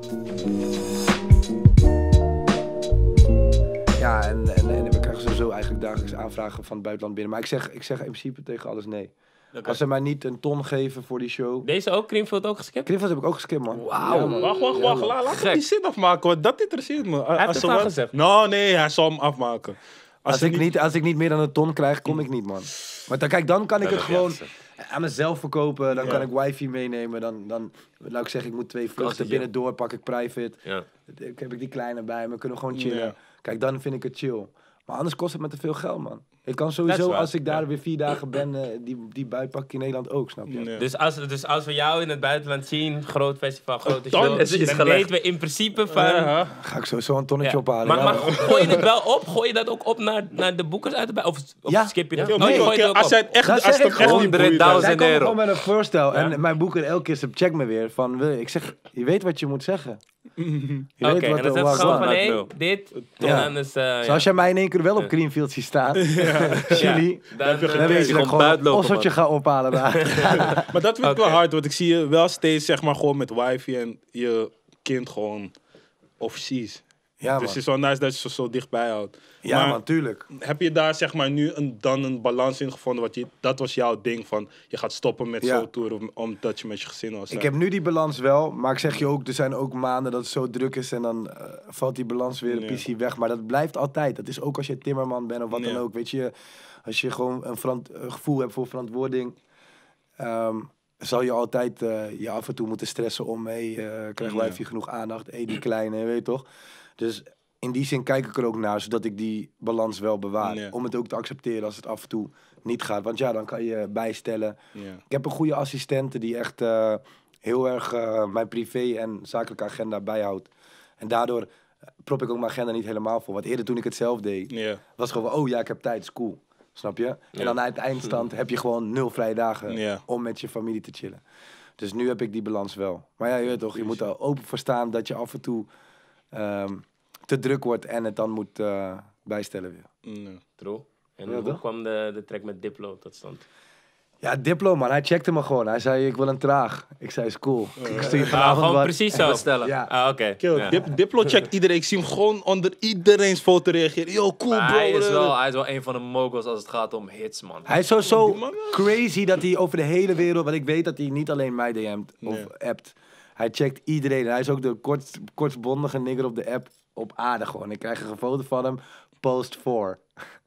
Ja, en we krijgen sowieso eigenlijk dagelijks aanvragen van het buitenland binnen. Maar ik zeg in principe tegen alles nee. Okay. Als ze mij niet een ton geven voor die show... Deze ook? Creamfield ook geskipt? Creamfield heb ik ook geskipt, man. Wauw. Ja, man. Wacht. Laat me die zin afmaken, want dat interesseert me. Hij heeft het al gezegd. Nou, nee, hij zal hem afmaken. Als ik niet meer dan een ton krijg, kom ik niet, man. Maar dan kan ik het gewoon aan mezelf verkopen. Dan kan ik wifi meenemen. Dan laat ik zeggen, ik moet 2 vluchten binnendoor, pak ik private. Ja. Heb ik die kleine bij me, kunnen we gewoon chillen. Ja. Kijk, dan vind ik het chill. Maar anders kost het me te veel geld, man. Ik kan sowieso, als ik daar weer 4 dagen ben, die bui pak ik in Nederland ook, snap je? Ja. Dus als we jou in het buitenland zien, groot festival, grote show, dan weten we in principe van... Ga ik sowieso een tonnetje ophalen. Maar gooi je het wel op? Gooi je dat ook op naar de boekers uit de Of skip je dat? Als het echt niet boeit, zij komen gewoon met een voorstel. En mijn boeker elke keer checkt me weer van... Ik zeg, je weet wat je moet zeggen. Oké, en dan zegt gewoon van, hé, dit, en anders... Zoals jij mij in één keer wel op Creamfield ziet staan, Chili, dan weet je dat ik gewoon een osseltje ga ophalen daar. Maar dat vind ik wel hard, want ik zie je wel steeds, zeg maar, gewoon met wifi en je kind gewoon overseas. Ja, dus het is wel nice dat je ze zo dichtbij houdt. Ja, maar natuurlijk. Heb je daar, zeg maar, nu dan een balans in gevonden? Dat was jouw ding van, je gaat stoppen met zo'n tour omdat je met je gezin was. Ik heb nu die balans wel, maar ik zeg je ook, er zijn ook maanden dat het zo druk is en dan valt die balans weer een PC weg. Maar dat blijft altijd. Dat is ook als je timmerman bent of wat dan ook. Weet je, als je gewoon een gevoel hebt voor verantwoording, zal je altijd je af en toe moeten stressen om, krijg wifi genoeg aandacht, die kleine, weet je toch? Dus in die zin kijk ik er ook naar, zodat ik die balans wel bewaar. Ja. Om het ook te accepteren als het af en toe niet gaat. Want ja, dan kan je bijstellen. Ja. Ik heb een goede assistente die echt heel erg mijn privé en zakelijke agenda bijhoudt. En daardoor prop ik ook mijn agenda niet helemaal vol. Want eerder toen ik het zelf deed, was gewoon van, oh ja, ik heb tijd, is cool. Snap je? Ja. En dan uit de eindstand heb je gewoon 0 vrije dagen om met je familie te chillen. Dus nu heb ik die balans wel. Maar ja, je weet toch, je moet er open voor staan dat je af en toe... te druk wordt en het dan moet bijstellen weer. True. En hoe kwam de track met Diplo tot stand? Ja, Diplo, man. Hij checkte me gewoon. Hij zei, ik wil een traag. Ik zei, is cool. Ik stuur je vanavond gewoon wat. precies zo. Bestellen. Ja. Oké. Diplo checkt iedereen. Ik zie hem gewoon onder iedereen's foto reageren. Yo, cool, bro. Hij is wel een van de moguls als het gaat om hits, man. Hij is zo crazy dat hij over de hele wereld... Want ik weet dat hij niet alleen mij DM't of appt. Hij checkt iedereen. Hij is ook de kortstbondige nigger op de app op aarde gewoon. Ik krijg een foto van hem. Post 4.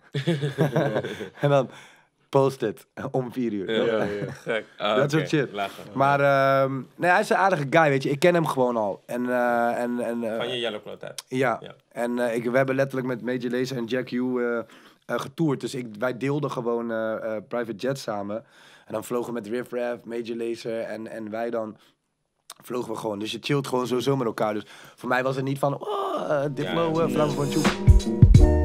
En dan post het om 4 uur. Ja. Gek. Dat soort shit. Lachen. Maar nee, hij is een aardige guy, weet je. Ik ken hem gewoon al. En, van je Yellow Claw tijd. Ja. En we hebben letterlijk met Major Lazer en Jack Hugh getoerd. Dus wij deelden gewoon private jet samen. En dan vlogen we met Riff Raff, Major Lazer en wij dan... vlogen we gewoon. Dus je chillt gewoon sowieso met elkaar. Dus voor mij was het niet van... Diplo, Vlam van Tjoep.